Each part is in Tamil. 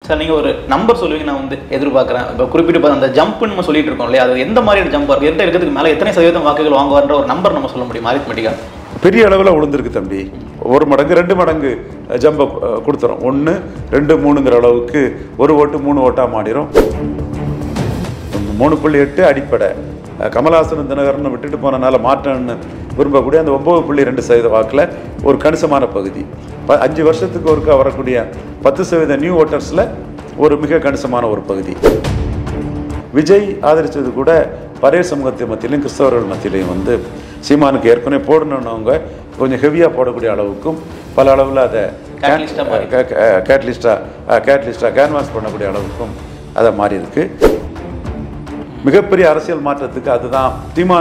சார் நீங்கள் ஒரு நம்பர் சொல்லுவீங்க, நான் வந்து எதிர்பார்க்குறேன். இப்போ குறிப்பிட்டு அந்த ஜம்ப்னு நம்ம சொல்லிட்டு இருக்கோம் இல்லையா, அது எந்த மாதிரியான ஜம்ப் இருக்குது, எந்த இருக்கிறதுக்கு மேலே எத்தனை சதவீதம் வாக்குகள் வாங்குவார்ன்ற ஒரு நம்பர் நம்ம சொல்ல முடியும் அரித்மெட்டிக்காக? பெரிய அளவில் விழுந்திருக்கு தம்பி. 1 மடங்கு 2 மடங்கு ஜம்பை கொடுத்துரும். 1 2 3ங்கிற அளவுக்கு 1 ஓட்டு 3 ஓட்டாக மாறிடும். 3.8 அடிப்படை. கமல்ஹாசன் தினகரன் விட்டுட்டு போனனால மாற்றம்னு விரும்பக்கூடிய அந்த 9.2% வாக்கில் ஒரு கணிசமான பகுதி. 5 வருஷத்துக்கு ஒருக்கா வரக்கூடிய 10% நியூ ஓட்டர்ஸில் ஒரு மிக கணிசமான ஒரு பகுதி. விஜய் ஆதரித்தது கூட பரையர் சமூகத்தை மத்தியிலையும் கிறிஸ்தவர்கள் மத்தியிலையும் வந்து சீமானுக்கு ஏற்கனவே போடணுன்னவங்க கொஞ்சம் ஹெவியாக போடக்கூடிய அளவுக்கும் பல அளவில் அதை கேட்லிஸ்டாக கேன்வாஸ் பண்ணக்கூடிய அளவுக்கும் அதை மாறி இருக்கு. மிகப்பெரிய அரசியல் மாற்றத்துக்கு அதுதான்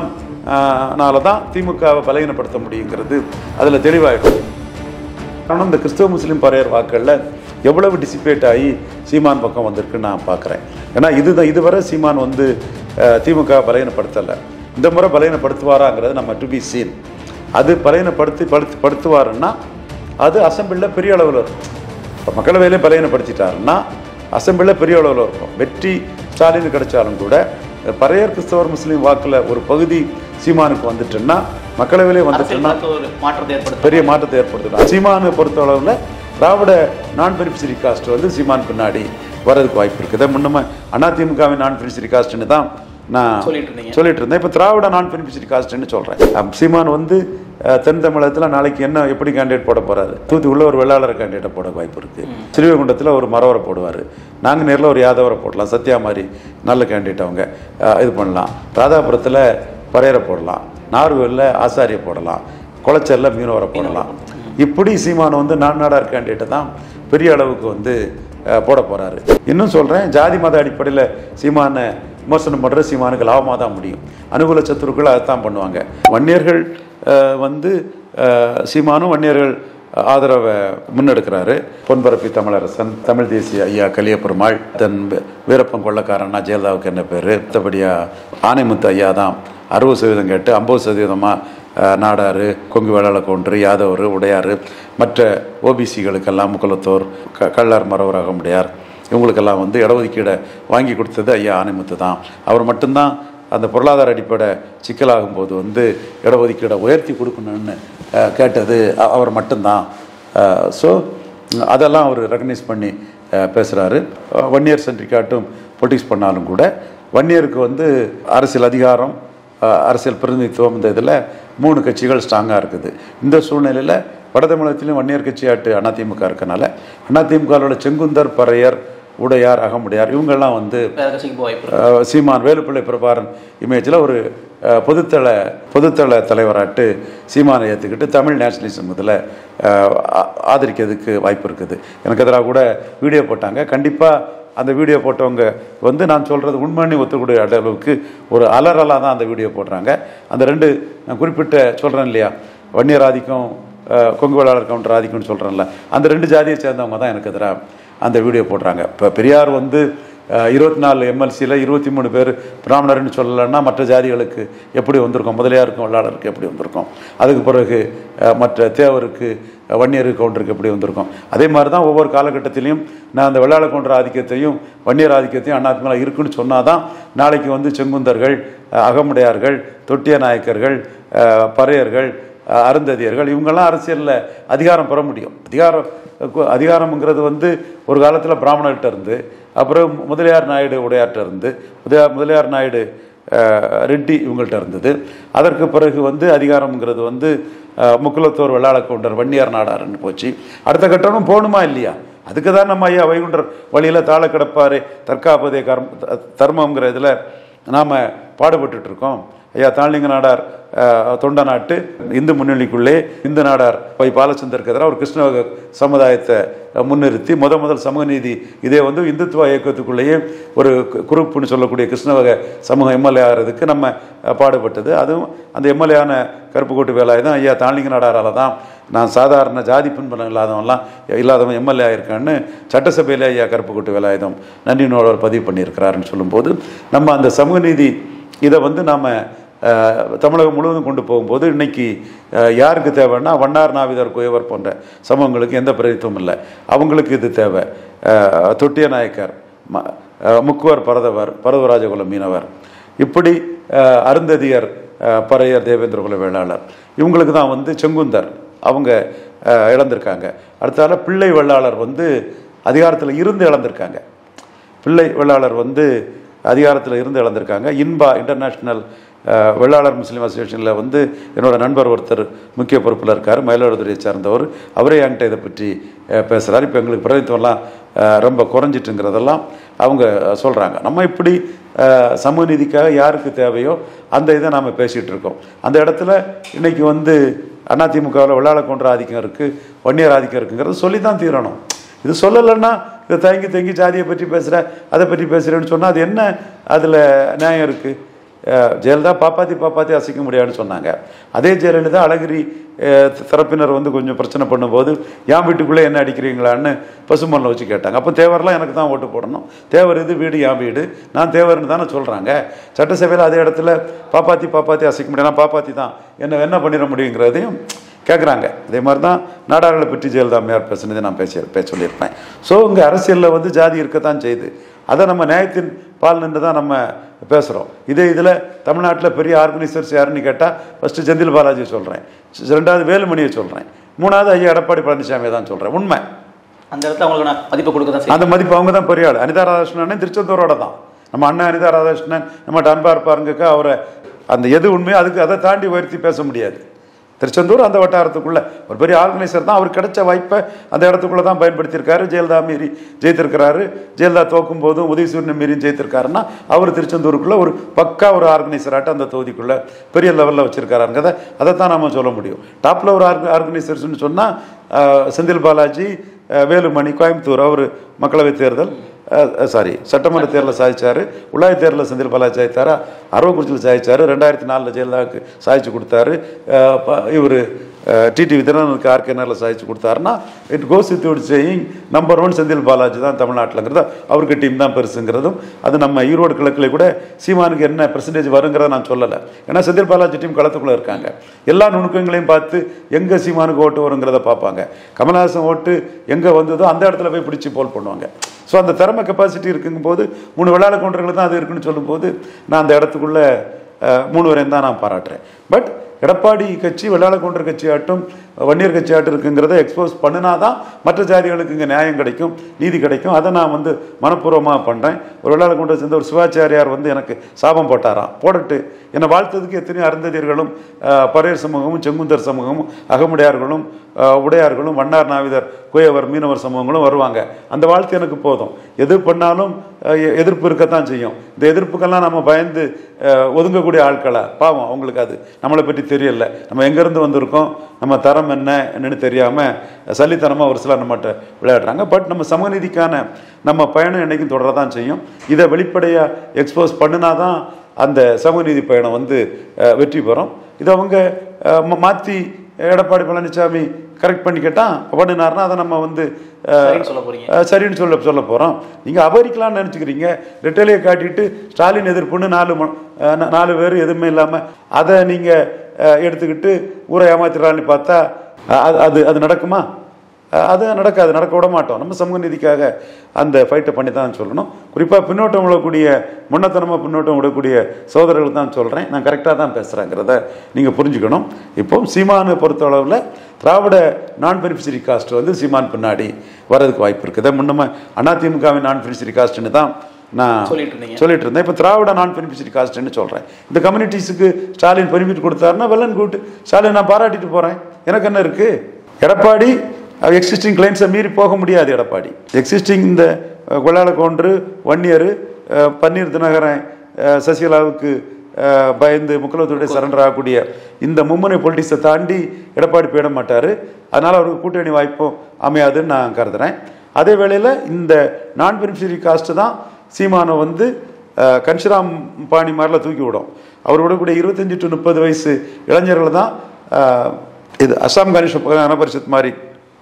சீமானால தான் திமுகவை பலகீனப்படுத்த முடியுங்கிறது அதில் தெளிவாகிடும். ஆனால் இந்த கிறிஸ்தவ முஸ்லீம் பரையர் வாக்களில் எவ்வளவு டிசிபேட் ஆகி சீமான் பக்கம் வந்திருக்குன்னு நான் பார்க்குறேன். ஏன்னா இதுவரை சீமான் வந்து திமுக பலகீனப்படுத்தலை. இந்த முறை பலகீனப்படுத்துவாராங்கிறது நம்ம டு பி சீன். அது பலகீனப்படுத்துவாருன்னா அது அசம்பிளில் பெரிய அளவில் இருக்கும். இப்போ மக்களவையிலே பலகீனப்படுத்திட்டாருன்னா அசம்பிளில் பெரிய அளவில் இருக்கும். வெற்றி ஸ்டாலின் கிடைச்சாலும் கூட பரையர் கிறிஸ்தவர் முஸ்லீம் வாக்கில் ஒரு பகுதி சீமானுக்கு வந்துட்டுன்னா மக்களவையிலே வந்துட்டுன்னா பெரிய மாற்றத்தை ஏற்படுத்திடும். சீமானை பொறுத்த அளவில் திராவிட நான் பெனிஃபிஷரி காஸ்ட் வந்து சீமான் பின்னாடி வரதுக்கு வாய்ப்பு இருக்குது. முன்னமே அதிமுகவின் நான் பெனிஃபிஷரி காஸ்ட்னு தான் நான் சொல்லிட்டு இருந்தேன். இப்போ திராவிட நான் பெனிஃபிஷரி காஸ்ட்னு சொல்கிறேன். சீமான் வந்து தென் தமிழகத்தில் நாளைக்கு எப்படி கேண்டிடேட் போட போகிறாரு? தூத்துக்குள்ள ஒரு வெள்ளாளர் கேண்டிடேட்டை போட வாய்ப்பு இருக்குது. ஸ்ரீவைகுண்டத்தில் ஒரு மரவரை போடுவார். நாங்கள் நேரில் ஒரு யாதவரை போடலாம். சத்யா மாதிரி நல்ல கேண்டிடேட் அவங்க இது பண்ணலாம். ராதாபுரத்தில் பரையரை போடலாம். நார்வேலில் ஆசாரியை போடலாம். குளச்சலில் மீனவரை போடலாம். இப்படி சீமான் வந்து நாடார் கேண்டிடேட்டை தான் பெரிய அளவுக்கு வந்து போட போகிறாரு. இன்னும் சொல்கிறேன், ஜாதி மத அடிப்படையில் சீமானை விமர்சனம் பண்ணுற சீமானுக்கு லாபமாக தான் முடியும். அனுகூல சத்துருக்கள் அதைத்தான் பண்ணுவாங்க. வன்னியர்கள் வந்து சீமானும் வன்னியர்கள் ஆதரவை முன்னெடுக்கிறாரு. பொன்பரப்பி தமிழரசன், தமிழ் தேசிய ஐயா கலியப்பெருமாள், தன் வீரப்பன் கொள்ளக்காரன்னா ஜெயலலிதாவுக்கு என்ன பேர், மற்றபடியாக ஆனைமுத்து ஐயா தான் 60% கேட்டு 50% நாடார், கொங்கு வேளாள கவுண்டர், யாதவர், உடையார், மற்ற ஓபிசிகளுக்கெல்லாம் முக்குலத்தோர், கள்ளர், மரவர், அகமுடையார் இவங்களுக்கெல்லாம் வந்து இடஒதுக்கீடை வாங்கி கொடுத்தது ஐயா ஆனைமுத்து தான். அவர் மட்டும்தான் அந்த பொருளாதார அடிப்படை சிக்கலாகும்போது வந்து இடஒதுக்கீடை உயர்த்தி கொடுக்கணும்னு கேட்டது அவர் மட்டும்தான். ஸோ அதெல்லாம் அவர் ரெகனைஸ் பண்ணி பேசுகிறாரு. வன்னியர் சென்ட்ரிக்காட்டும் பொலிட்டிக்ஸ் பண்ணாலும் கூட வன்னியருக்கு வந்து அரசியல் அதிகாரம், அரசியல் பிரதிநிதித்துவம் இந்த இதில் 3 கட்சிகள் ஸ்ட்ராங்காக இருக்குது. இந்த சூழ்நிலையில் வட தமிழகத்திலையும் வன்னியர் கட்சியாட்டு அதிமுக இருக்கனால அதிமுகவோட செங்குந்தர், பறையர், உடையார், அகமுடையார் இவங்கெல்லாம் வந்து சீமான் வேலுப்பிள்ளை பிரபாரன் இமேஜில் ஒரு பொதுத்தள தலைவராட்டு சீமானை ஏற்றுக்கிட்டு தமிழ் நேஷனலிசம் இதில் ஆதரிக்கிறதுக்கு வாய்ப்பு இருக்குது. எனக்கு எதிராக கூட வீடியோ போட்டாங்க. கண்டிப்பாக அந்த வீடியோ போட்டவங்க வந்து நான் சொல்கிறது உண்மைன்னு ஒத்துக்கூடிய அளவுக்கு ஒரு அலறலாக தான் அந்த வீடியோ போடுறாங்க. அந்த 2 நான் குறிப்பிட்ட சொல்கிறேன் இல்லையா, வன்னியர் ஆதிக்கம், கொங்கு வேளாளர் கவுண்டர் ஆதிக்கம்னு சொல்கிறேன்ல, அந்த 2 ஜாதியை சேர்ந்தவங்க தான் எனக்கு எதிராக அந்த வீடியோ போடுறாங்க. இப்போ பெரியார் வந்து 24 எம்எல்சியில் 23 பேர் பிராமணர்னு சொல்லலைன்னா மற்ற ஜாதிகளுக்கு எப்படி வந்திருக்கும்? முதலியாருக்கும் வெள்ளாளருக்கு எப்படி வந்திருக்கும்? அதுக்கு பிறகு மற்ற தேவருக்கு, வன்னியருக்கு, கவுண்டருக்கு எப்படி வந்திருக்கும்? அதே மாதிரி தான் ஒவ்வொரு காலகட்டத்திலையும் நான் அந்த வெள்ளாள கவுண்டர் ஆதிக்கத்தையும் வன்னியர் ஆதிக்கத்தையும் அதிமுக இருக்குன்னு சொன்னால் தான் நாளைக்கு வந்து செங்குந்தர்கள், அகமுடையார்கள், தொட்டிய நாயக்கர்கள், பறையர்கள், அருந்ததியர்கள் இவங்கெல்லாம் அரசியலில் அதிகாரம் பெற முடியும். அதிகாரம்ங்கிறது வந்து ஒரு காலத்தில் பிராமணர்கிட்ட இருந்து, அப்புறம் முதலியார் நாயுடு உடையார்கிட்ட இருந்து, முதலியார் நாயுடு ரெட்டி இவங்கள்ட்ட இருந்தது. அதற்கு பிறகு வந்து அதிகாரம்ங்கிறது வந்து முக்குலத்தோர், வெள்ளாள கவுண்டர், வன்னியார், நாடார்னு போச்சு. அடுத்த கட்டணம் போகணுமா இல்லையா? அதுக்கு தான் நம்ம ஐயா வைகுண்டர் வழியில் தாழ கிடப்பாரு தற்காப்பதே தர்மங்கிற இதில் நாம் பாடுபட்டு இருக்கோம். ஐயா தாளிங்க நாடார் தொண்ட நாட்டு இந்து முன்னணிக்குள்ளே இந்து நாடார் பாலச்சந்தருக்கு எதிராக ஒரு கிருஷ்ணவக சமுதாயத்தை முன்னிறுத்தி முதல் சமூக நீதி இதே வந்து இந்துத்துவ இயக்கத்துக்குள்ளேயே ஒரு குரூப்னு சொல்லக்கூடிய கிருஷ்ணவக சமூக எம்எல்ஏ ஆகிறதுக்கு நம்ம பாடுபட்டது. அதுவும் அந்த எம்எல்ஏயான கருப்புக்கோட்டு வேலாயுதம் ஐயா தாளிங்க நாடாரால் தான் நான் சாதாரண ஜாதி பின்பலம் இல்லாதவன் எம்எல்ஏ ஆயிருக்கான்னு சட்டசபையில் ஐயா கருப்புக்கோட்டு வேலாயுதம் நன்றி நூலர் பதிவு பண்ணியிருக்கிறாருன்னு சொல்லும்போது நம்ம அந்த சமூக நீதி இதை வந்து நாம் தமிழகம் முழுவதும் கொண்டு போகும்போது இன்னைக்கு யாருக்கு தேவைன்னா வண்ணார் நாவிதர் குயவர் போன்ற சமூகங்களுக்கு எந்த பிரதித்துவம் இல்லை. அவங்களுக்கு இது தேவை. தொட்டிய நாயக்கர், முக்குவர் பரதவராஜகுல மீனவர், இப்படி அருந்ததியர், பறையர், தேவேந்திர குல வேளாளர், இவங்களுக்கு தான் வந்து செங்குந்தர் அவங்க இழந்திருக்காங்க. அடுத்தால பிள்ளை வெள்ளாளர் வந்து அதிகாரத்தில் இருந்து இழந்திருக்காங்க. பிள்ளை வெள்ளாளர் வந்து அதிகாரத்தில் இருந்து இழந்திருக்காங்க. இன்பா இன்டர்நேஷ்னல் வெள்ளாளர் முஸ்லீம் அசோசியேஷனில் வந்து என்னோட நண்பர் ஒருத்தர் முக்கிய பொறுப்பில் இருக்கார், மயிலாடுதுறையை சார்ந்தவர். அவரே என்கிட்ட இதை பற்றி பேசுகிறார். இப்போ எங்களுக்கு பிரதித்துவம்லாம் ரொம்ப குறைஞ்சிட்டுங்கிறதெல்லாம் அவங்க சொல்கிறாங்க. நம்ம இப்படி சமூக நீதிக்காக யாருக்கு தேவையோ அந்த இதை நாம் பேசிகிட்டு இருக்கோம். அந்த இடத்துல இன்னைக்கு வந்து அதிமுகவில் வெள்ளாள கொன்ற ஆதிக்கம் இருக்குது, வன்னியர் ஆதிக்கம் இருக்குங்கிறது சொல்லி தான் தீரணும். இது சொல்லலைன்னா இதை தங்கி ஜாதியை பற்றி பேசுகிறேன், அதை பற்றி பேசுகிறேன்னு சொன்னால் அது என்ன, அதில் நியாயம் இருக்குது? ஜெயலலிதா பாப்பாத்தி அசைக்க முடியாதுன்னு சொன்னாங்க. அதே ஜெயலலிதா அழகிரி தரப்பினர் வந்து கொஞ்சம் பிரச்சனை பண்ணும்போது என் வீட்டுக்குள்ளே என்ன அடிக்கிறீங்களான்னு பசுமல்ல வச்சு கேட்டாங்க. அப்போ தேவரெலாம் எனக்கு தான் ஓட்டு போடணும், தேவர் இது வீடு என் வீடு, நான் தேவர்னு தானே சொல்கிறாங்க. சட்டசபையில் அதே இடத்துல பாப்பாத்தி அசைக்க முடியாது, நான் பாப்பாத்தி தான், என்ன பண்ணிட முடியுங்கிறதையும் கேட்குறாங்க. இதே மாதிரி தான் நாடார்களை பற்றி ஜெயலலிதா அம்மையார் பேசுனதை நான் பேச சொல்லியிருப்பேன். ஸோ இங்கே அரசியலில் வந்து ஜாதி இருக்கத்தான் செய்யுது. அதை நம்ம நியாயத்தின் பால் நின்று தான் நம்ம பேசுகிறோம். இதில் தமிழ்நாட்டில் பெரிய ஆர்கனைசர்ஸ் யாருன்னு கேட்டால் ஃபஸ்ட்டு செந்தில் பாலாஜியை சொல்கிறேன், ரெண்டாவது வேலுமணியை சொல்கிறேன், மூணாவது ஐயா எடப்பாடி பழனிசாமியை தான் சொல்கிறேன். உண்மை அந்த இடத்துல அவங்களுக்கு நான் மதிப்பு கொடுக்க தான், அந்த மதிப்பு அவங்க தான் பெரிய ஆள். அனிதா ராதாகிருஷ்ணன் திருச்செந்தூரோட தான் நம்ம அண்ணன் அனிதா ராதாகிருஷ்ணன் நம்ம அன்பார் பாருங்கக்கா அவரை அந்த எது உண்மையோ அதுக்கு அதை தாண்டி உயர்த்தி பேச முடியாது. திருச்செந்தூர் அந்த வட்டாரத்துக்குள்ளே ஒரு பெரிய ஆர்கனைசர் தான். அவர் கிடைச்ச வாய்ப்பை அந்த இடத்துக்குள்ளே தான் பயன்படுத்தியிருக்காரு. ஜெயலலிதா மீறி ஜெயித்திருக்கிறாரு. ஜெயலலிதா தோக்கும் போதும் உதயசூரியனை மீறி ஜெயித்திருக்காருன்னா அவர் திருச்செந்தூருக்குள்ளே ஒரு பக்கா ஒரு ஆர்கனைசராட்ட அந்த தொகுதிக்குள்ளே பெரிய லெவலில் வச்சுருக்காருங்கிறத அதை தான் நம்ம சொல்ல முடியும். டாப்பில் ஒரு ஆர்கனைசர்ஸ்ன்னு சொன்னால் செந்தில் பாலாஜி, வேலுமணி, கோயம்புத்தூர் அவர் மக்களவை தேர்தல் சட்டமன்ற தேர்தலில் சாதிச்சார், உள்ளாட்சி தேர்தலில் செந்தில் பாலாஜி சாதித்தார், அரவக்குறிச்சியில் சாதிச்சார், 2004 ஜெயலலிதாவுக்கு சாதிச்சு கொடுத்தாரு. இவர் டிடிவி தினகரனுக்கு ஆர்கேனரில் சாதிச்சு கொடுத்தாருன்னா it goes with saying number 1 Senthil Balaji தான் தமிழ்நாட்டில்ங்கிறத, அவருக்கு டீம் தான் பெருசுங்கிறதும். அது நம்ம ஈரோடு கிழக்கில் கூட சீமானுக்கு என்ன பெர்சன்டேஜ் வருங்கிறத நான் சொல்லலை. ஏன்னா செந்தில் பாலாஜி டீம் களத்துக்குள்ளே இருக்காங்க. எல்லா நுணுக்கங்களையும் பார்த்து எங்கே சீமானுக்கு ஓட்டு வருங்கிறத பார்ப்பாங்க. கமல்ஹாசன் ஓட்டு எங்கே வந்ததோ அந்த இடத்துல போய் பிடிச்சி போல் பண்ணுவாங்க. ஸோ அந்த திறமை கெப்பாசிட்டி இருக்குங்கும்போது 3 வெள்ளாள கவுண்டர்கள் தான் அது இருக்குன்னு சொல்லும்போது நான் அந்த இடத்துக்குள்ளே 3 வரையும் தான் நான் பாராட்டுறேன். பட் எடப்பாடி கட்சி வெள்ளாள கவுண்டர் கட்சி ஆட்டும் வன்னியர் கட்சி ஆட்டும் இருக்குங்கிறத எக்ஸ்போஸ் பண்ணினா தான் மற்ற ஜாதிகளுக்கு இங்கே நியாயம் கிடைக்கும், நீதி கிடைக்கும். அதை நான் வந்து மனப்பூர்வமாக பண்ணுறேன். ஒரு வெள்ளாள கவுண்டர் சேர்ந்த ஒரு சிவாச்சாரியார் வந்து எனக்கு சாபம் போட்டாராம். போட்டுட்டு என்னை வாழ்த்ததுக்கு எத்தனையோ அருந்ததியர்களும் பறையர் சமூகமும் செங்குந்தர் சமூகமும் அகமுடையார்களும் உடையார்களும் வண்ணார் நாவிதர் குயவர் மீனவர் சமூகங்களும் வருவாங்க. அந்த வாழ்த்து எனக்கு போதும். எது பண்ணாலும் எதிர்ப்பு இருக்கத்தான் செய்யும். இந்த எதிர்ப்புக்கெல்லாம் நம்ம பயந்து ஒதுங்கக்கூடிய ஆட்களா? பாவம், அவங்களுக்கு அது நம்மளை பற்றி தெரியல, நம்ம எங்கேருந்து வந்திருக்கோம், நம்ம தரம் என்னன்னு தெரியாமல் சல்லித்தனமாக ஒரு சிலர் நம்மகிட்ட விளையாடுறாங்க. பட் நம்ம சமநீதிக்கான நம்ம பயணம் என்றைக்கும் தொடரதான் செய்யும். இதை வெளிப்படையாக எக்ஸ்போஸ் பண்ணினாதான் அந்த சமூகநீதி பயணம் வந்து வெற்றி பெறும். இதை அவங்க மாற்றி எடப்பாடி பழனிசாமி கரெக்ட் பண்ணி கேட்டால் பண்ணினார்னா அதை நம்ம வந்து சரின்னு சொல்ல போகிறோம். நீங்கள் அபகரிக்கலாம்னு நினச்சிக்கிறீங்க. ரெட்டலையை காட்டிட்டு ஸ்டாலின் எதிர்ப்புன்னு 4 பேர் எதுவுமே இல்லாமல் அதை நீங்கள் எடுத்துக்கிட்டு ஊரை ஏமாத்திடலான்னு பார்த்தா அது நடக்குமா? அது நடக்காது, நடக்க விட மாட்டோம். நம்ம சமூக நீதிக்காக அந்த ஃபைட்டை பண்ணி தான் சொல்லணும். குறிப்பாக பின்னோட்டம் விடக்கூடிய முன்னத்தனமாக பின்னோட்டம் விடக்கூடிய சோதரர்கள் தான் சொல்கிறேன். நான் கரெக்டாக தான் பேசுகிறேங்கிறத நீங்கள் புரிஞ்சுக்கணும். இப்போ சீமானை பொறுத்தளவில் திராவிட நான் பெனிஃபிஷரி காஸ்ட் வந்து சீமான் பின்னாடி வர்றதுக்கு வாய்ப்பு இருக்குது. முன்னமே அதிமுகவின் நான் பெனிஃபிஷரி காஸ்ட்னு தான் நான் சொல்லிட்டு இருந்தேன். இப்போ திராவிட நான் பெனிஃபிஷரி காஸ்ட்னு சொல்கிறேன். இந்த கம்யூனிட்டிஸுக்கு ஸ்டாலின் பெனிஃபிட் கொடுத்தாருன்னா வெல் அண்ட் குட், ஸ்டாலின் நான் பாராட்டிட்டு போகிறேன். எனக்கு என்ன இருக்குது? எடப்பாடி எக்ஸிஸ்டிங் கிளைண்ட்ஸை மீறி போக முடியாது. எடப்பாடி எக்ஸிஸ்டிங் இந்த கொள்ளாள கவுண்டர், வன்னியர், பன்னீர் தினகரன், சசிகலாவுக்கு பயந்து முக்கியத்துவத்துடைய சரண்டர் ஆகக்கூடிய இந்த மும்முனை பொலிட்டிக்ஸை தாண்டி எடப்பாடி போயிட மாட்டார். அதனால் அவருக்கு கூட்டணி வாய்ப்பும் அமையாதுன்னு நான் கருதுகிறேன். அதே வேளையில் இந்த நான் பெனிஃபிஷரி காஸ்ட்டு தான் சீமானை வந்து கன்ஷிராம் பாணி மாதிரிலாம் தூக்கி விடும். அவர் விடக்கூடிய 25 to 30 வயசு இளைஞர்கள் தான் இது அசாம் கணேஷ் கனபரிஷத் மாதிரி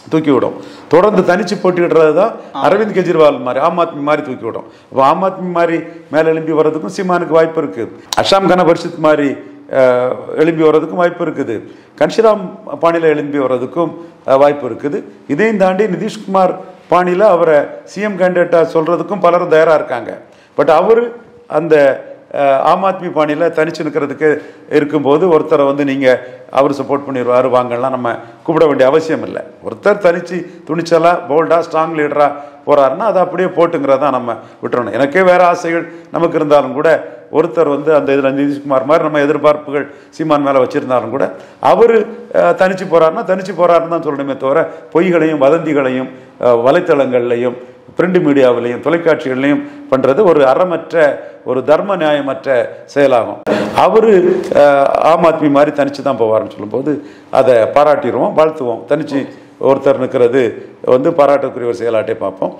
தூக்கி விடும். தொடர்ந்து தனிச்சு போட்டிடுறது தான் அரவிந்த் கெஜ்ரிவால் மாதிரி ஆம் ஆத்மி மாதிரி தூக்கி விடும். இப்போ ஆம் ஆத்மி மாதிரி மேலே எழும்பி வர்றதுக்கும் சீமானுக்கு வாய்ப்பு இருக்குது. அஸ்ஸாம் கன பரிஷத் மாதிரி எழும்பி வர்றதுக்கும் வாய்ப்பு இருக்குது. கன்ஷிராம் பாணியில் எழும்பி வர்றதுக்கும் வாய்ப்பு இருக்குது. இதையும் தாண்டி நிதிஷ்குமார் பாணியில் அவரை சிஎம் கேண்டிடேட்டாக சொல்கிறதுக்கும் பலரும் தயாராக இருக்காங்க. பட் அவர் அந்த ஆம் ஆத்மி பாணியில் தனிச்சு நிற்கிறதுக்கு இருக்கும்போது ஒருத்தரை வந்து நீங்கள் அவர் சப்போர்ட் பண்ணிடுவார் வாங்கலாம் நம்ம கூப்பிட வேண்டிய அவசியம் இல்லை. ஒருத்தர் தனிச்சு துணிச்சலாக போல்டாக ஸ்ட்ராங் லீடராக போகிறாருன்னா அதை அப்படியே போட்டுங்கிறதா நம்ம விட்டுறணும். எனக்கே வேறு ஆசைகள் நமக்கு இருந்தாலும் கூட ஒருத்தர் வந்து அந்த இதில் நிதிஷ்குமார் மாதிரி நம்ம எதிர்பார்ப்புகள் சீமான் மேலே வச்சுருந்தாலும் கூட அவர் தனிச்சு போகிறாருன்னு தான் சொல்லணுமே தவிர பொய்களையும் வதந்திகளையும் வலைத்தளங்கள்லையும் பிரிண்ட் மீடியாவிலையும் தொலைக்காட்சிகள்லையும் பண்ணுறது ஒரு அறமற்ற ஒரு தர்ம நியாயமற்ற செயலாகும். அவர் ஆம் ஆத்மி மாதிரி தனிச்சு தான் போவார்னு சொல்லும்போது அதை பாராட்டிடுவோம், வாழ்த்துவோம். தனிச்சு ஒருத்தர் நிற்கிறது வந்து பாராட்டக்கூடிய ஒரு செயலாட்டே பார்ப்போம்.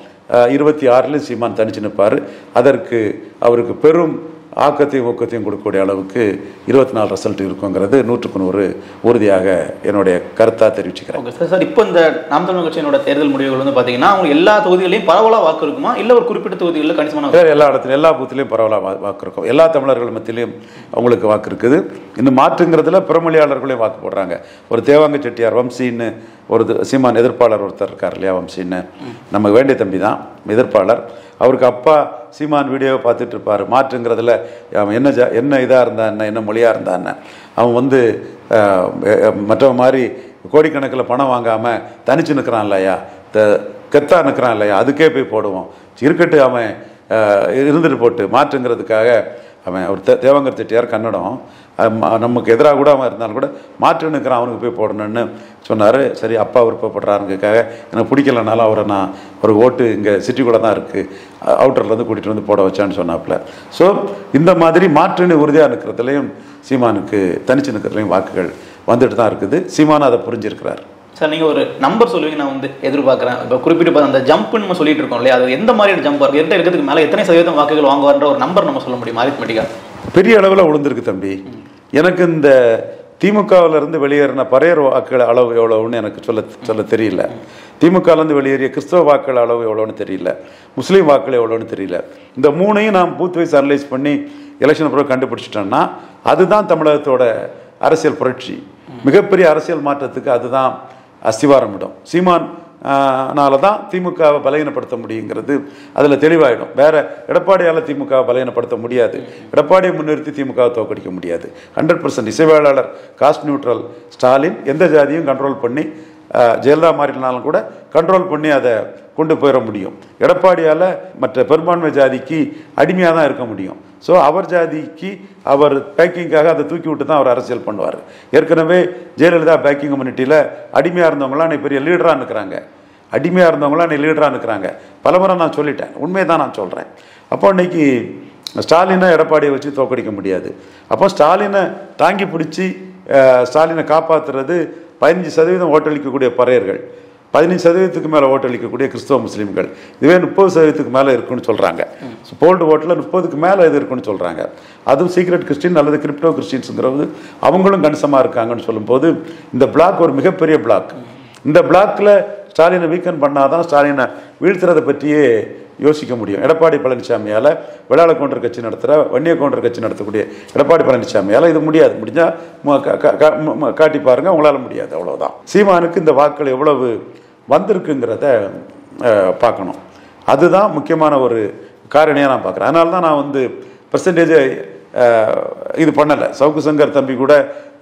26 சீமான் தனிச்சு நிற்பார். அதற்கு அவருக்கு பெரும் ஆக்கத்தையும் ஊக்கத்தையும் கொடுக்கக்கூடிய அளவுக்கு 24 ரிசல்ட் இருக்குங்கிறது 100% உறுதியாக என்னுடைய கருத்தாக தெரிவிச்சுக்கிறேன். சார், இப்போ இந்த நாம் தமிழர் கட்சியினோட தேர்தல் முடிவுகள் வந்து பார்த்தீங்கன்னா அவங்க எல்லா தொகுதிகளையும் பரவலாக வாக்கு இருக்குமா, இல்லை ஒரு குறிப்பிட்ட தொகுதிகளில் கணிசமான எல்லா இடத்துலையும் எல்லா பூத்திலையும் பரவலாக வாக்கு இருக்கும். எல்லா தமிழர்கள் மத்தியிலையும் அவங்களுக்கு வாக்கு இருக்குது. இன்னும் மாற்றுங்கிறதுல பிறமொழியாளர்களையும் வாக்கு போடுறாங்க. ஒரு தேவாங்க செட்டியார் வம்சின்னு ஒரு சீமான் எதிர்ப்பாளர் ஒருத்தர் இருக்கார் இல்லையா, வம்சின்னு நமக்கு வேண்டிய தம்பி தான் எதிர்ப்பாளர். அவருக்கு அப்பா சீமான் வீடியோவை பார்த்துட்டு இருப்பார். மாற்றுங்கிறதுல அவன் என்ன இதாக இருந்தா என்ன மொழியாக இருந்தான்னு அவன் வந்து மற்றவங்க மாதிரி கோடிக்கணக்கில் பணம் வாங்காமல் தனிச்சு நிற்கிறான் இல்லையா, கெத்தா நிற்கிறான் இல்லையா, அதுக்கே போய் போடுவோம். இருக்கட்டு அவன் இருந்துட்டு போட்டு மாற்றுங்கிறதுக்காக அவன் ஒரு தேவங்கர் செட்டியார் கன்னடம் நமக்கு எதிராக கூட அவன் இருந்தாலும் கூட மாற்று நிற்கிறான், அவனுக்கு போய் போடணுன்னு சொன்னார். சரி, அப்பா விருப்பப்படுறாருங்கிறதுக்காக எனக்கு பிடிக்கலனாலும் அவரை நான் ஒரு ஓட்டு இங்கே சிட்டிக்குள்ளே தான் இருக்குது அவுட்டர்லேருந்து கூட்டிகிட்டு வந்து போட வச்சான்னு சொன்னாப்புல. ஸோ இந்த மாதிரி மாற்றுன்னு உறுதியாக நிற்கிறதுலையும் சீமானுக்கு தனிச்சு நிற்கிறதுலையும் வாக்குகள் வந்துட்டு தான் இருக்குது. சீமானு அதை புரிஞ்சிருக்கிறார். சார், நீங்கள் ஒரு நம்பர் சொல்லுவீங்க, நான் வந்து எதிர்பார்க்குறேன். இப்போ குறிப்பிட்டு அந்த ஜம்ப்னு நம்ம சொல்லிட்டு இருக்கோம் இல்லையா, அது எந்த மாதிரியான ஜம்ப் இருக்குது, எந்த இருக்கிறதுக்கு மேலே எத்தனை சதவீதம் வாக்குகள் வாங்குவார்ன்ற ஒரு நம்பர் நம்ம சொல்ல முடியுமா அரித்மெட்டிக்காக? பெரிய அளவில் விழுந்திருக்கு தம்பி. எனக்கு இந்த திமுகவிலிருந்து வெளியேறின பரையர் வாக்குகள் அளவு எவ்வளவுன்னு எனக்கு சொல்ல தெரியல. திமுகலேருந்து வெளியேறிய கிறிஸ்தவ வாக்குகள் அளவு எவ்வளோன்னு தெரியல, முஸ்லீம் வாக்குகள் எவ்வளோன்னு தெரியல. இந்த மூணையும் நாம் பூத் வைஸ் அனலைஸ் பண்ணி எலெக்ஷன் பிறகு கண்டுபிடிச்சிட்டோம்னா அதுதான் தமிழகத்தோட அரசியல் புரட்சி. மிகப்பெரிய அரசியல் மாற்றத்துக்கு அதுதான் அஸ்திவாரமிடும். சீமான் தான் திமுகவை பலகீனப்படுத்த முடியுங்கிறது அதில் தெளிவாயிடும். வேற எடப்பாடியால் திமுகவை பலகீனப்படுத்த முடியாது. எடப்பாடியை முன்னிறுத்தி திமுகவை தோற்கடிக்க முடியாது. 100% இசைவேளாளர் காஸ்ட் நியூட்ரல் ஸ்டாலின் எந்த ஜாதியும் கண்ட்ரோல் பண்ணி ஜெயலலிதா மாறினாலும் கூட கண்ட்ரோல் பண்ணி அதை கொண்டு போயிட முடியும். எடப்பாடியால் மற்ற பெரும்பான்மை ஜாதிக்கு அடிமையாக தான் இருக்க முடியும். ஸோ அவர் ஜாதிக்கு அவர் பேக்கிங்காக அதை தூக்கி விட்டு தான் அவர் அரசியல் பண்ணுவார். ஏற்கனவே ஜெயலலிதா பேக்கிங் கம்யூனிட்டியில் அடிமையாக இருந்தவங்களாம் நீ பெரிய லீடராக நிற்கிறாங்க, அடிமையாக இருந்தவங்களாம் நீ லீடராக நிற்கிறாங்க. பலமுறை நான் சொல்லிட்டேன், உண்மையை தான் நான் சொல்கிறேன். அப்போ இன்னைக்கு ஸ்டாலினை எடப்பாடியை வச்சு தோற்கடிக்க முடியாது. அப்போ ஸ்டாலினை தாங்கி பிடிச்சி ஸ்டாலினை காப்பாற்றுறது 15% ஓட்டளிக்கக்கூடிய பறையர்கள், 15% மேலே ஓட்டளிக்கக்கூடிய கிறிஸ்தவ முஸ்லீம்கள், இதுவே 30% மேலே இருக்குன்னு சொல்கிறாங்க. போல்டு ஓட்டில் 30க்கு மேலே இது இருக்குன்னு சொல்கிறாங்க. அதுவும் சீக்ரெட் கிறிஸ்டின் அல்லது கிரிப்டோ கிறிஸ்டின்ஸுங்கிறது அவங்களும் கணிசமாக இருக்காங்கன்னு சொல்லும்போது இந்த பிளாக் ஒரு மிகப்பெரிய பிளாக். இந்த பிளாக்கில் ஸ்டாலினை வீக்கன் பண்ணாதான் ஸ்டாலினை வீழ்த்துறதை பற்றியே யோசிக்க முடியும். எடப்பாடி பழனிசாமியால் விளாள கவுண்டர் கட்சி நடத்துகிற வன்னிய கவுண்டர் கட்சி நடத்தக்கூடிய எடப்பாடி பழனிசாமியால் இது முடியாது. முடிஞ்சால் காட்டி பாருங்க, உங்களால் முடியாது, அவ்வளோதான். சீமானுக்கு இந்த வாக்கள் எவ்வளவு வந்திருக்குங்கிறத பார்க்கணும். அதுதான் முக்கியமான ஒரு காரணியாக நான் பார்க்குறேன். அதனால தான் நான் வந்து பெர்சன்டேஜை இது பண்ணலை. சவுக்கு சங்கர் தம்பி கூட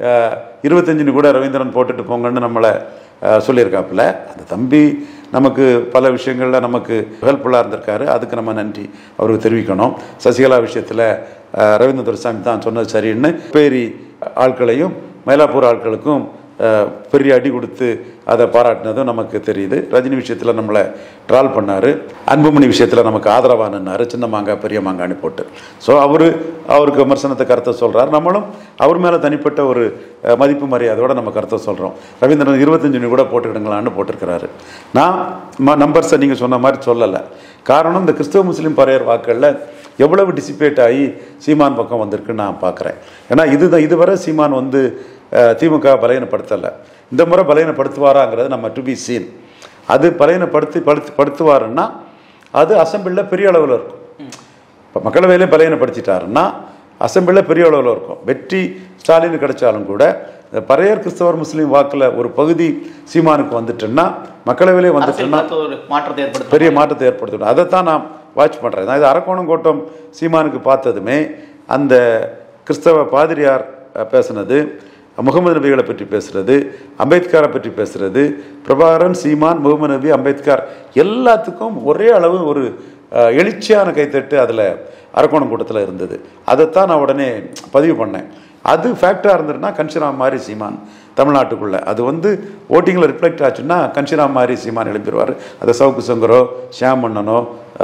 25 கூட ரவீந்திரன் போட்டுட்டு போங்கன்னு நம்மளை சொல்லியிருக்காப்புல. அந்த தம்பி நமக்கு பல விஷயங்களில் நமக்கு ஹெல்ப்ஃபுல்லாக இருந்திருக்காரு. அதுக்கு நம்ம நன்றி அவருக்கு தெரிவிக்கணும். சசிகலா விஷயத்தில் ரவீந்திர துரைசாமி தான் சொன்னது சரின்னு பேரி ஆட்களையும் மயிலாப்பூர் ஆட்களுக்கும் பெரிய அடி கொடுத்து அதை பாராட்டினதும் நமக்கு தெரியுது. ரஜினி விஷயத்தில் நம்மளை ட்ரால் பண்ணார், அன்புமணி விஷயத்தில் நமக்கு ஆதரவாக நின்னார், சின்ன மாங்காய் பெரிய மாங்காய்னு போட்டு. ஸோ அவருக்கு விமர்சனத்தை கருத்தை சொல்கிறார். நம்மளும் அவர் மேலே தனிப்பட்ட ஒரு மதிப்பு மரியாதையோடு நம்ம கருத்தை சொல்கிறோம். ரவீந்திரன் 25 கூட போட்டுக்கிடுங்களான்னு போட்டிருக்கிறாரு. நான் நம்பர்ஸை நீங்கள் சொன்ன மாதிரி சொல்லலை. காரணம் இந்த கிறிஸ்தவ முஸ்லீம் பறையர் வாக்களில் எவ்வளவு டிசிபேட் ஆகி சீமான் பக்கம் வந்திருக்குன்னு நான் பார்க்குறேன். ஏன்னா இதுவரை சீமான் வந்து திமுக பலகீனப்படுத்தலை. இந்த முறை பலகீனப்படுத்துவாராங்கிறது நம்ம டு பி சீன். அது படுத்துவாருன்னா அது அசம்பிளில் பெரிய அளவில் இருக்கும். இப்போ மக்களவையிலே பலையனப்படுத்திட்டாருன்னா அசம்பிளில் பெரிய அளவில் இருக்கும். வெற்றி ஸ்டாலின் கிடைச்சாலும் கூட பறையர் கிறிஸ்தவர் முஸ்லீம் வாக்கில் ஒரு பகுதி சீமானுக்கு வந்துட்டுன்னா மக்களவையிலே வந்துட்டுன்னா பெரிய மாற்றத்தை ஏற்படுத்தணும். அதைத்தான் நான் வாட்ச் பண்ணுறேன். நான் இது அரக்கோணம் கோட்டம் சீமானுக்கு பார்த்ததுமே அந்த கிறிஸ்தவ பாதிரியார் பேசுனது, முகமது நபிகளை பற்றி பேசுறது, அம்பேத்கரை பற்றி பேசுறது, பிரபாகரன், சீமான், முகமது நபி, அம்பேத்கர் எல்லாத்துக்கும் ஒரே அளவு ஒரு எழுச்சியான கைத்தட்டு அதில் அரக்கோணம் கூட்டத்தில் இருந்தது. அதைத்தான் நான் உடனே பதிவு பண்ணேன். அது ஃபேக்டாக இருந்ததுன்னா கன்ஷிராம் மாதிரி சீமான் தமிழ்நாட்டுக்குள்ளே அது ஓட்டிங்கில் ரிஃப்ளெக்ட் ஆச்சுன்னா கன்ஷிராம் மாதிரி சீமான் எழுப்பிடுவார். அதை சவுக்கு சங்கரோ, ஷியாம் மன்னனோ,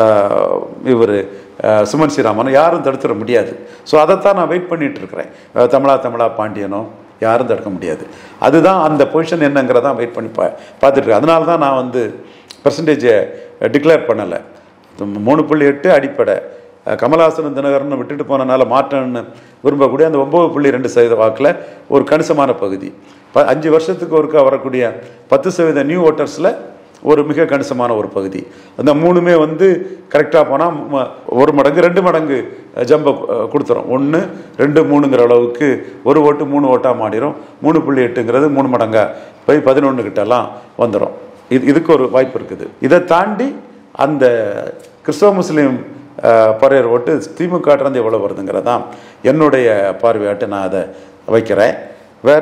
இவர் சுமன் ஸ்ரீராமனோ யாரும் தடுத்துட முடியாது. ஸோ அதைத்தான் நான் வெயிட் பண்ணிட்டு இருக்கிறேன். தமிழா பாண்டியனோ யாரும் தடுக்க முடியாது. அதுதான் அந்த பொசிஷன் என்னங்கிறதான் வெயிட் பண்ணி பார்த்துட்ருக்கேன். அதனால தான் நான் பெர்சன்டேஜை டிக்ளேர் பண்ணலை. 3.8 அடிப்படை, கமல்ஹாசன் தினகரன் விட்டுட்டு போனனால மாற்றம்னு விரும்பக்கூடிய அந்த 9.2% வாக்கில் ஒரு கணிசமான பகுதி, 5 வருஷத்துக்கு ஒருக்கா வரக்கூடிய 10% நியூ ஓட்டர்ஸில் ஒரு மிக கணிசமான ஒரு பகுதி. அந்த மூணுமே கரெக்டாக போனால் 1 மடங்கு 2 மடங்கு ஜம்பை கொடுத்துரும். 1, 2, 3ங்கிற அளவுக்கு ஒரு ஓட்டு 3 ஓட்டாக மாறிடும். 3.8ங்கிறது 3 மடங்கா போய் 11 கிட்டலாம் வந்துடும். இதுக்கு ஒரு வாய்ப்பு இருக்குது. இதை தாண்டி அந்த கிறிஸ்தவ முஸ்லீம் பறையர் ஓட்டு திமுகட்டிருந்து எவ்வளோ வருதுங்கிறதான் என்னுடைய பார்வையாட்டு நான் அதை வைக்கிறேன். வேற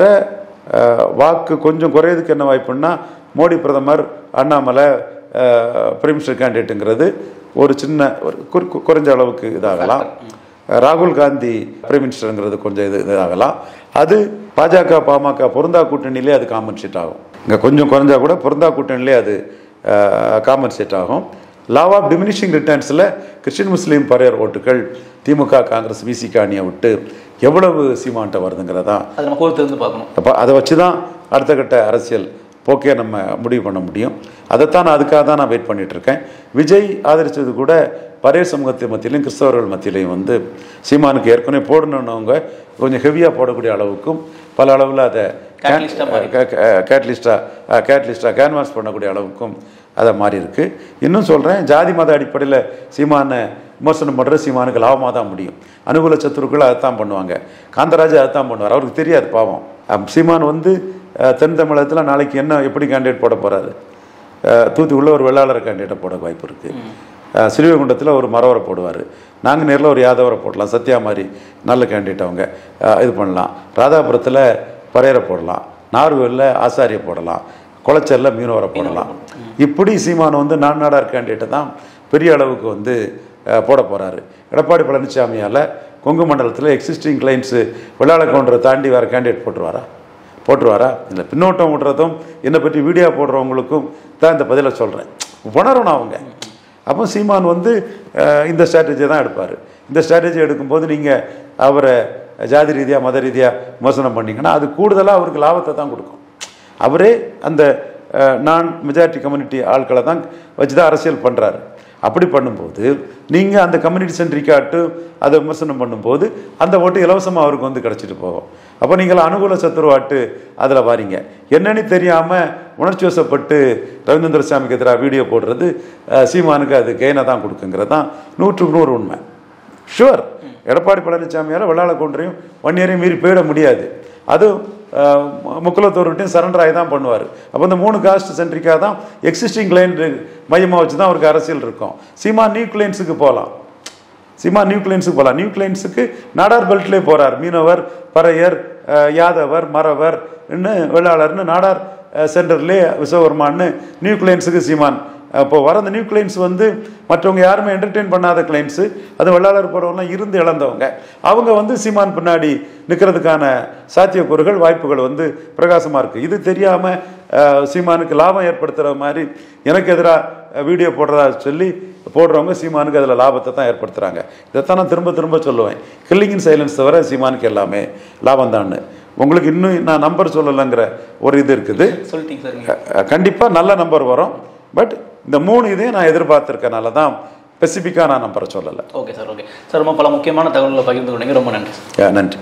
வாக்கு கொஞ்சம் குறையதுக்கு என்ன வாய்ப்புன்னா மோடி பிரதமர், அண்ணாமலை பிரைம் மினிஸ்டர் கேண்டிடேட்டுங்கிறது ஒரு சின்ன ஒரு குறைஞ்ச அளவுக்கு இதாகலாம். ராகுல் காந்தி பிரைம் மினிஸ்டருங்கிறது கொஞ்சம் இதாகலாம். அது பாஜக பாமக பொருந்தா கூட்டணியிலே அது காம்பன்சேட் ஆகும். இங்கே கொஞ்சம் குறைஞ்சா கூட பொருந்தா கூட்டணியிலே அது காம்பன்சேட் ஆகும். லாவ் ஆஃப் டிமினிஷிங் ரிட்டர்ன்ஸில் கிறிஸ்டின் முஸ்லீம் பறையர் ஓட்டுகள் திமுக காங்கிரஸ் விசிக அணியை விட்டு எவ்வளவு சீமான்ட்ட வருதுங்கிறதா அதை நம்ம பொறுத்து பார்க்கணும். அப்போ அதை வச்சு தான் அடுத்த கட்ட அரசியல் போக்கே நம்ம முடிவு பண்ண முடியும். அதைத்தான் அதுக்காக தான் நான் வெயிட் பண்ணிகிட்ருக்கேன். விஜய் ஆதரித்தது கூட பறையர் சமூகத்தின் மத்தியிலையும் கிறிஸ்தவர்கள் மத்தியிலையும் சீமானுக்கு ஏற்கனவே போடணுன்னவங்க கொஞ்சம் ஹெவியாக போடக்கூடிய அளவுக்கும் பல அளவில் அதை கேட்லிஸ்டாக கேன்வாஸ் பண்ணக்கூடிய அளவுக்கும் அதை மாறி இருக்கு. இன்னும் சொல்கிறேன், ஜாதி மத அடிப்படையில் சீமானை விமர்சனம் பண்ணுற சீமானுக்கு லாபமாக தான் முடியும். அனுகூல சத்துருக்கள் அதைத்தான் பண்ணுவாங்க. காந்தராஜ் அதைத்தான் பண்ணுவார். அவருக்கு தெரியாது பாவம். சீமான் தென் தமிழகத்தில் நாளைக்கு எப்படி கேண்டிடேட் போட போகிறாரு? தூத்துக்குள்ள ஒரு வெள்ளாளர் கேண்டிடேட்டை போட வாய்ப்பு இருக்குது. ஸ்ரீவைகுண்டத்தில் ஒரு மரவரை போடுவார். நாங்கள் நேரில் ஒரு யாதவரை போடலாம். சத்யா மாதிரி நல்ல கேண்டிடேட் அவங்க இது பண்ணலாம். ராதாபுரத்தில் பறையரை போடலாம். நார்வேலில் ஆசாரியை போடலாம். குளச்சலில் மீனவரை போடலாம். இப்படி சீமான் நாடார் கேண்டிடேட்டை தான் பெரிய அளவுக்கு போட போகிறாரு. எடப்பாடி பழனிசாமியால் கொங்கு மண்டலத்தில் எக்ஸிஸ்டிங் கிளைண்ட்ஸு வெள்ளாள கவுண்டரை தாண்டி வேறு கேண்டிடேட் போட்டுருவாரா? இல்லை, பின்னோட்டம் விடுறதும் என்னை பற்றி வீடியோ போடுறவங்களுக்கும் தான் இந்த பதிலை சொல்கிறேன். உணரணும் அவங்க. அப்போ சீமான் இந்த ஸ்ட்ராட்டஜியை தான் எடுப்பார். இந்த ஸ்ட்ராட்டஜி எடுக்கும்போது நீங்கள் அவரை ஜாதி ரீதியாக மத ரீதியாக விமர்சனம் பண்ணிங்கன்னா அது கூடுதலாக அவருக்கு லாபத்தை தான் கொடுக்கும். அவரே அந்த நான் மெஜாரிட்டி கம்யூனிட்டி ஆட்களை தான் வச்சு தான் அரசியல் பண்ணுறாரு. அப்படி பண்ணும்போது நீங்கள் அந்த கம்யூனிட்டி சென்ட்ரிக்காட்டு அதை விமர்சனம் பண்ணும்போது அந்த ஓட்டு இலவசமாக அவருக்கு கிடச்சிட்டு போகும். அப்போ நீங்கள் அனுகூல சத்துருவாட்டு அதில் வாரீங்க. என்னன்னு தெரியாமல் உணர்ச்சி வசப்பட்டு ரவீந்திர சாமிக்கு எதிராக வீடியோ போடுறது சீமானுக்கு அது கெயினை தான் கொடுக்குங்கிறது தான் 100க்கு 100 உண்மை. ஷுவர், எடப்பாடி பழனிசாமியால் வெள்ளாள கவுண்டரையும் 1 இயரையும் மீறி போயிட முடியாது. அது முக்குலத்தோர்கிட்டையும் சரண்டர் ஆகி தான் பண்ணுவார். அப்போ இந்த 3 காஸ்ட் சென்ட்ரிக்காக தான் எக்ஸிஸ்டிங் கிளைண்ட் மையமாக வச்சு தான் அவருக்கு அரசியல் இருக்கும். சீமான் நியூ கிளைண்ட்ஸுக்கு போகலாம். நியூ கிளைண்ட்ஸுக்கு நாடார் பெல்ட்லேயே போகிறார். மீனவர், பறையர், யாதவர், மறவர், வெள்ளாளர்னு நாடார் சென்டர்லேயே விஸ்வகர்மான்னு நியூ கிளைண்ட்ஸுக்கு சீமான் இப்போ வர அந்த நியூ கிளைண்ட்ஸ் மற்றவங்க யாருமே என்டர்டெயின் பண்ணாத கிளைண்ட்ஸு, அது வெள்ளாளர் போகிறவங்களாம் இருந்து இழந்தவங்க. அவங்க சீமான் பின்னாடி நிற்கிறதுக்கான சாத்தியக்கூறுகள் வாய்ப்புகள் பிரகாசமாக இருக்குது. இது தெரியாமல் சீமானுக்கு லாபம் ஏற்படுத்துகிற மாதிரி எனக்கு எதிராக வீடியோ போடுறதா சொல்லி போடுறவங்க சீமானுக்கு அதில் லாபத்தை தான் ஏற்படுத்துகிறாங்க. இதைத்தான் நான் திரும்ப திரும்ப சொல்லுவேன். கில்லிங் இன் சைலன்ஸ் தவிர சீமானுக்கு எல்லாமே லாபம் தான். உங்களுக்கு இன்னும் நான் நம்பர் சொல்லலைங்கிற ஒரு இது இருக்குது. கண்டிப்பாக நல்ல நம்பர் வரும். பட் இந்த 3 இதையும் நான் எதிர்பார்த்திருக்கனால தான் ஸ்பெசிஃபிக்காக நான் நம்பரை சொல்லலை. Okay sir. ரொம்ப பல முக்கியமான தகவல்களை பகிர்ந்து கொண்டீங்க. ரொம்ப நன்றி. நன்றி.